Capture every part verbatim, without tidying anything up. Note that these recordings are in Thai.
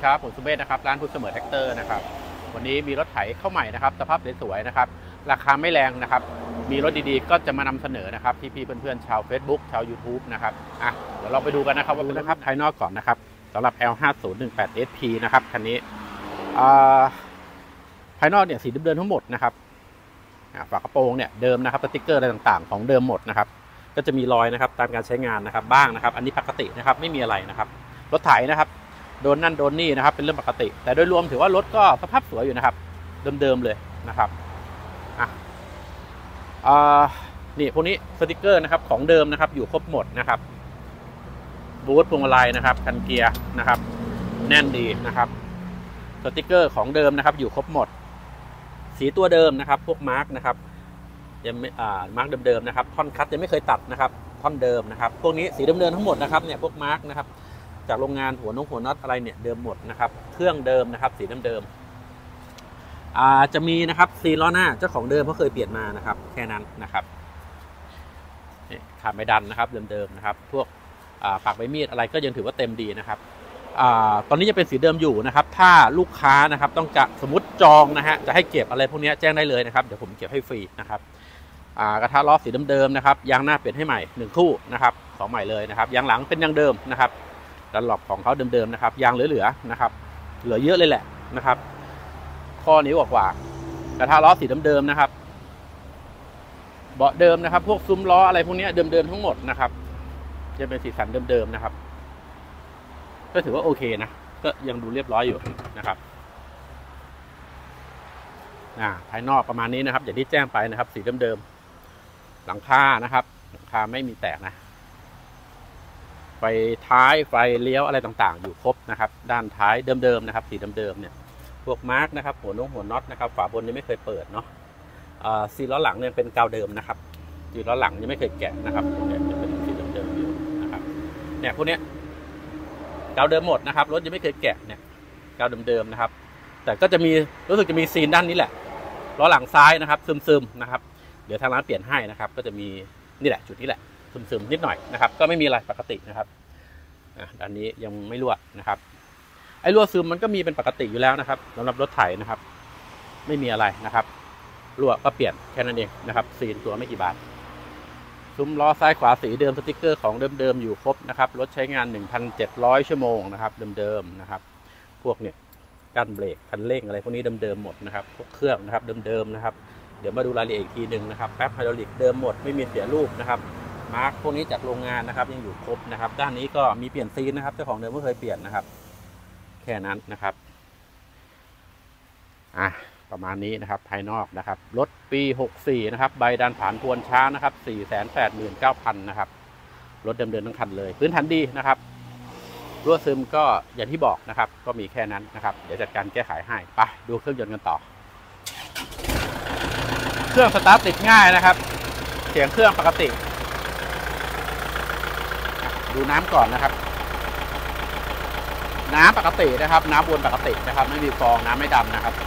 ครับผมสุเมธนะครับร้านพุทธเสมอแท็กเตอร์นะครับวันนี้มีรถไถเข้าใหม่นะครับสภาพสวยๆนะครับราคาไม่แรงนะครับมีรถดีๆก็จะมานำเสนอนะครับพี่ๆเพื่อนๆชาว Facebook ชาว YouTube นะครับอ่ะเดี๋ยวเราไปดูกันนะครับว่าดูนะครับภายนอกก่อนนะครับสำหรับ แอล ห้าศูนย์หนึ่งแปด เอส พี นะครับคันนี้ภายนอกเนี่ยสีเดิมๆทั้งหมดนะครับฝากระโปรงเนี่ยเดิมนะครับสติ๊กเกอร์อะไรต่างๆของเดิมหมดนะครับก็จะมีรอยนะครับตามการใช้งานนะครับบ้างนะครับอันนี้ปกตินะครับไม่มีอะไรนะครับรถไถนะครับโดนนั่นโดนนี่นะครับเป็นเรื่องปกติแต่โดยรวมถือว่ารถก็สภาพสวยอยู่นะครับเดิมๆเลยนะครับอ่ะอ่านี่พวกนี้สติกเกอร์นะครับของเดิมนะครับอยู่ครบหมดนะครับบูทพวงมาลัยนะครับกันเกียร์นะครับแน่นดีนะครับสติกเกอร์ของเดิมนะครับอยู่ครบหมดสีตัวเดิมนะครับพวกมาร์กนะครับยังไม่อ่ามาร์กเดิมๆนะครับท่อนคัตยังไม่เคยตัดนะครับท่อนเดิมนะครับพวกนี้สีเดิมๆทั้งหมดนะครับเนี่ยพวกมาร์กนะครับจากโรงงานหัวนงหัวน็อตอะไรเนี่ยเดิมหมดนะครับเครื่องเดิมนะครับสีเดิมๆอ่าจะมีนะครับซีล้อหน้าเจ้าของเดิมเขาเคยเปลี่ยนมานะครับแค่นั้นนะครับขาดไม่ดันนะครับเดิมๆนะครับพวกปากใบมีดอะไรก็ยังถือว่าเต็มดีนะครับอตอนนี้จะเป็นสีเดิมอยู่นะครับถ้าลูกค้านะครับต้องจะสมมติจองนะฮะจะให้เก็บอะไรพวกนี้แจ้งได้เลยนะครับเดี๋ยวผมเก็บให้ฟรีนะครับกระทะล้อสีเดิมๆนะครับยางหน้าเปลี่ยนให้ใหม่หนึ่งคู่นะครับของใหม่เลยนะครับยางหลังเป็นยางเดิมนะครับดันหลบของเขาเดิมๆนะครับยางเหลือๆนะครับเหลือเยอะเลยแหละนะครับข้อนิ้วกว่ากระทะล้อสีเดิมๆนะครับเบาะเดิมนะครับพวกซุ้มล้ออะไรพวกนี้เดิมๆทั้งหมดนะครับจะเป็นสีสันเดิมๆนะครับก็ถือว่าโอเคนะก็ยังดูเรียบร้อยอยู่นะครับอ่าภายนอกประมาณนี้นะครับอย่างที่แจ้งไปนะครับสีเดิมๆหลังคานะครับหลังคาไม่มีแตกนะไฟท้ายไฟเลี้ยวอะไรต่างๆอยู่ครบนะครับด้านท้ายเดิมๆนะครับสีเดิมๆเนี่ยพวกมาร์กนะครับหัวน้องหัวน็อตนะครับฝาบนยังไม่เคยเปิดเนาะอ่าซีล้อหลังเนี่ยเป็นกาวเดิมนะครับซีล้อหลังยังไม่เคยแกะนะครับเนี่ยเป็นสีเดิมๆอยู่นะครับเนี่ยพวกเนี้ยกาวเดิมหมดนะครับรถยังไม่เคยแกะเนี่ยกาวเดิมๆนะครับแต่ก็จะมีรู้สึกจะมีซีนด้านนี้แหละล้อหลังซ้ายนะครับซึมๆนะครับเดี๋ยวทางร้านเปลี่ยนให้นะครับก็จะมีนี่แหละจุดนี้แหละซึมๆนิดหน่อยนะครับก็ไม่มีอะไรปกตินะครับอ่ะด้านนี้ยังไม่รั่วนะครับไอ้รั่วซึมมันก็มีเป็นปกติอยู่แล้วนะครับสำหรับรถไถนะครับไม่มีอะไรนะครับรั่วก็เปลี่ยนแค่นั้นเองนะครับซีนตัวไม่กี่บาทซุ้มล้อซ้ายขวาสีเดิมสติ๊กเกอร์ของเดิมๆอยู่ครบนะครับรถใช้งาน หนึ่งพันเจ็ดร้อย ชั่วโมงนะครับเดิมๆนะครับพวกเนี่ยกันเบรกคันเร่งอะไรพวกนี้เดิมๆหมดนะครับพวกเครื่องนะครับเดิมๆนะครับเดี๋ยวมาดูรายละเอียดอีกทีหนึ่งนะครับแป๊บไฮดรอลิกเดิมหมดไม่มีเสียรูปนะครับมาร์กพวกนี้จากโรงงานนะครับยังอยู่ครบนะครับด้านนี้ก็มีเปลี่ยนซีนนะครับเจ้าของเดิมไม่เคยเปลี่ยนนะครับแค่นั้นนะครับอ่ะประมาณนี้นะครับภายนอกนะครับรถปีหกสี่นะครับใบดันผ่านพวนช้านะครับ สี่แสนแปดหมื่นเก้าพัน นะครับรถเดิมๆทั้งคันเลยพื้นฐานดีนะครับรั่วซึมก็อย่างที่บอกนะครับก็มีแค่นั้นนะครับเดี๋ยวจัดการแก้ไขให้ไปดูเครื่องยนต์กันต่อเครื่องสตาร์ทติดง่ายนะครับเสียงเครื่องปกติดูน้ำก่อนนะครับน้ำปกตินะครับน้ำวนปกตินะครับไม่มีฟองน้ำไม่ดำนะครับ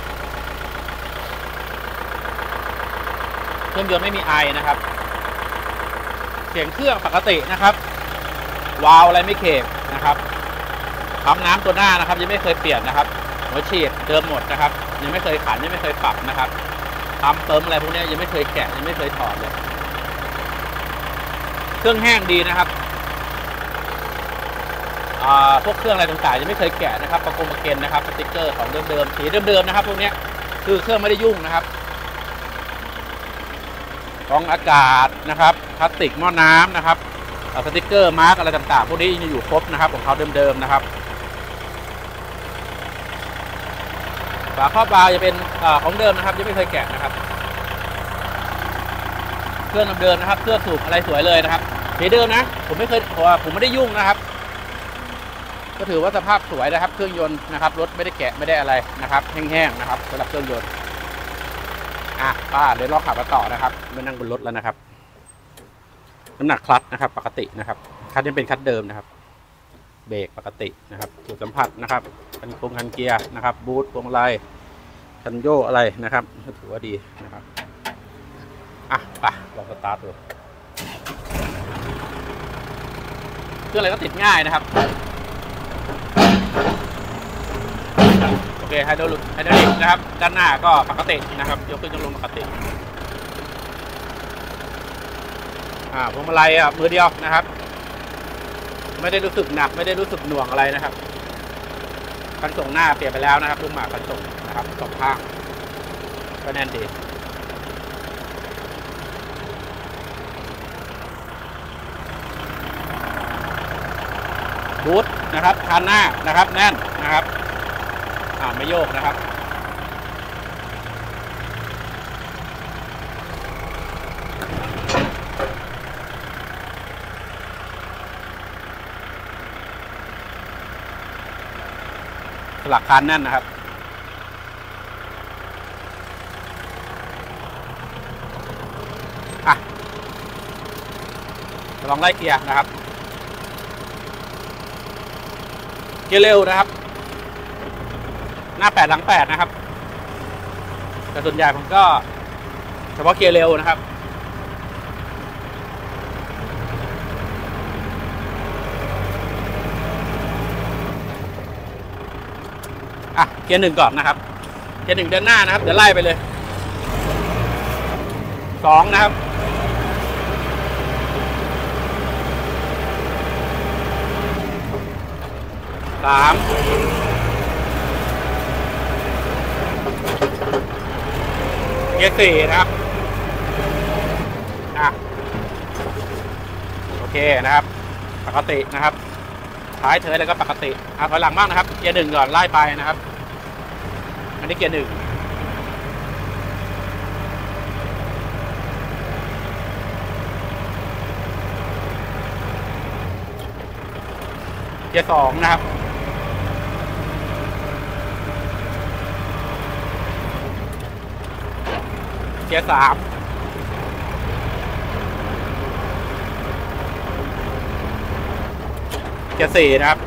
เครื่องยนต์ไม่มีไอนะครับเสียงเครื่องปกตินะครับวาล์วอะไรไม่เขกนะครับปั๊มน้ำตัวหน้านะครับยังไม่เคยเปลี่ยนนะครับหัวฉีดเดิมหมดนะครับยังไม่เคยขันยังไม่เคยปรับนะครับปั๊มเติมอะไรพวกนี้ยังไม่เคยแกะยังไม่เคยถอดเลยเครื่องแห้งดีนะครับพวกเครื่องอะไรต่างๆยังไม่เคยแกะนะครับประกงประเกนนะครับสติ๊กเกอร์ของเดิมๆสีเดิมๆนะครับพวกนี้คือเครื่องไม่ได้ยุ่งนะครับกรองอากาศนะครับพลาสติกหม้อน้ำนะครับสติ๊กเกอร์มาร์กอะไรต่างๆพวกนี้ยังอยู่ครบนะครับของเขาเดิมๆนะครับฝาครอบวาล์วจะเป็นของเดิมนะครับยังไม่เคยแกะนะครับเครื่องเดิมๆนะครับเครื่องสูบอะไรสวยเลยนะครับสีเดิมนะผมไม่เคยผมไม่ได้ยุ่งนะครับก็ถือว่าสภาพสวยนะครับเครื่องยนต์นะครับรถไม่ได้แกะไม่ได้อะไรนะครับแห้งๆนะครับสำหรับเครื่องยนต์อ่ะป้าเดี๋ยวเราขับมาต่อนะครับไม่นั่งบนรถแล้วนะครับน้ำหนักคลัตช์นะครับปกตินะครับคันนี้เป็นคันเดิมนะครับเบรกปกตินะครับจุดสัมผัสนะครับคันโครงคันเกียร์นะครับบูทพวงมาลัยคันโยกอะไรนะครับถือว่าดีนะครับอ่ะไปลองสตาร์ทดูเครื่องอะไรก็ติดง่ายนะครับไฮดรอลิกไฮดรอลิกนะครับด้านหน้าก็ปกตินะครับยกขึ้นยกลงปกติอ่าพวงมาลัยอ่ะมือเดียวนะครับไม่ได้รู้สึกหนักไม่ได้รู้สึกหน่วงอะไรนะครับคันส่งหน้าเปลี่ยนไปแล้วนะครับลูกหมากคันส่งนะครับสองข้างก็แน่นดีบูทนะครับคันหน้านะครับแน่นนะครับอ่าไม่โยกนะครับสลักคันแน่นนะครับอ่ะลองไล่เกียร์นะครับเกียร์เร็วนะครับหน้าแปดหลังแปดนะครับแต่ส่วนใหญ่ผมก็เฉพาะเกียร์เร็วนะครับอ่ะเกียร์หนึ่งก่อนนะครับเกียร์หนึ่งเดินหน้านะครับเดี๋ยวไล่ไปเลยสองนะครับสามเกียร์สี่นะครับอ่ะโอเคนะครับปกตินะครับท้ายเธอแล้วก็ปกติอ่ะถอยหลังบ้างนะครับเกียร์หนึ่งก่อนไล่ไปนะครับอันนี้เกียร์หนึ่งเกียร์สองนะครับเกียร์สามเกียร์สี่นะครับ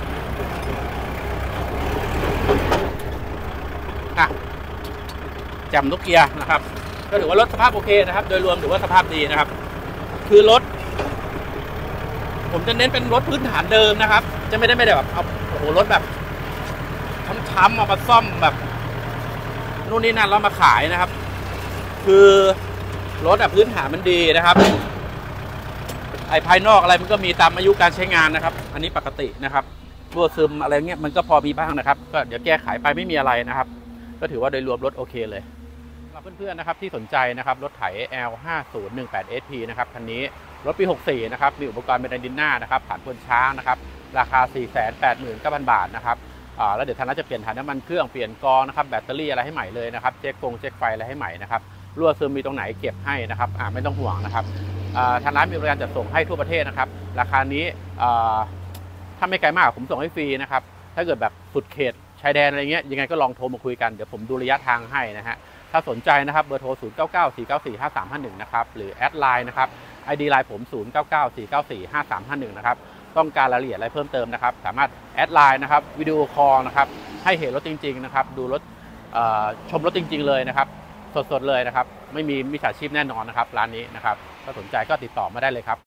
อ่ะจำทุกเกียร์นะครับก็ถือว่ารถสภาพโอเคนะครับโดยรวมถือว่าสภาพดีนะครับคือรถผมจะเน้นเป็นรถพื้นฐานเดิมนะครับจะไม่ได้ไม่ได้แบบเอาโอ้โหรถแบบช้ำๆเอามาซ่อมแบบนู่นนี่นั่นแล้วมาขายนะครับคือรถแบบพื้นฐานมันดีนะครับไอ้ภายนอกอะไรมันก็มีตามอายุการใช้งานนะครับอันนี้ปกตินะครับรั่วซึมอะไรเงี้ยมันก็พอมีบ้างนะครับก็เดี๋ยวแก้ไขไปไม่มีอะไรนะครับก็ถือว่าโดยรวมรถโอเคเลยสำหรับเพื่อนๆนะครับที่สนใจนะครับรถไถ แอล ห้าศูนย์หนึ่งแปด เอส พี นะครับคันนี้รถปีหกสี่นะครับมีอุปกรณ์เป็นไดดินหน้านะครับผ่านพวนช้างนะครับราคา สี่แสนแปดหมื่นเก้าพัน บาทนะครับอ่าแล้วเดี๋ยวทางร้านจะเปลี่ยนถ่านน้ำมันเครื่องเปลี่ยนกองนะครับแบตเตอรี่อะไรให้ใหม่เลยนะครับเช็คฟงเช็คไฟอะไรให้ใหม่นะครับรั่วซึมมีตรงไหนเก็บให้นะครับอ่าไม่ต้องห่วงนะครับทางร้านมีบริการจัดส่งให้ทั่วประเทศนะครับราคานี้ถ้าไม่ไกลมากผมส่งให้ฟรีนะครับถ้าเกิดแบบสุดเขตชายแดนอะไรเงี้ยยังไงก็ลองโทรมาคุยกันเดี๋ยวผมดูระยะทางให้นะฮะถ้าสนใจนะครับเบอร์โทรศูนย์ เก้า เก้า สี่ เก้า สี่ ห้า สาม ห้า หนึ่งนะครับหรือแอดไลน์นะครับ ไอ ดี ไลน์ผม ศูนย์ เก้า เก้า สี่ เก้า สี่ ห้า สาม ห้า หนึ่งนะครับต้องการรายละเอียดอะไรเพิ่มเติมนะครับสามารถแอดไลน์นะครับวิดีโอคอลนะครับให้เห็นรถจริงๆนะครับดูรถชมรถจริงๆเลยนะครับสดๆเลยนะครับไม่มีมิจฉาชีพแน่นอนนะครับร้านนี้นะครับถ้าสนใจก็ติดต่อมาได้เลยครับ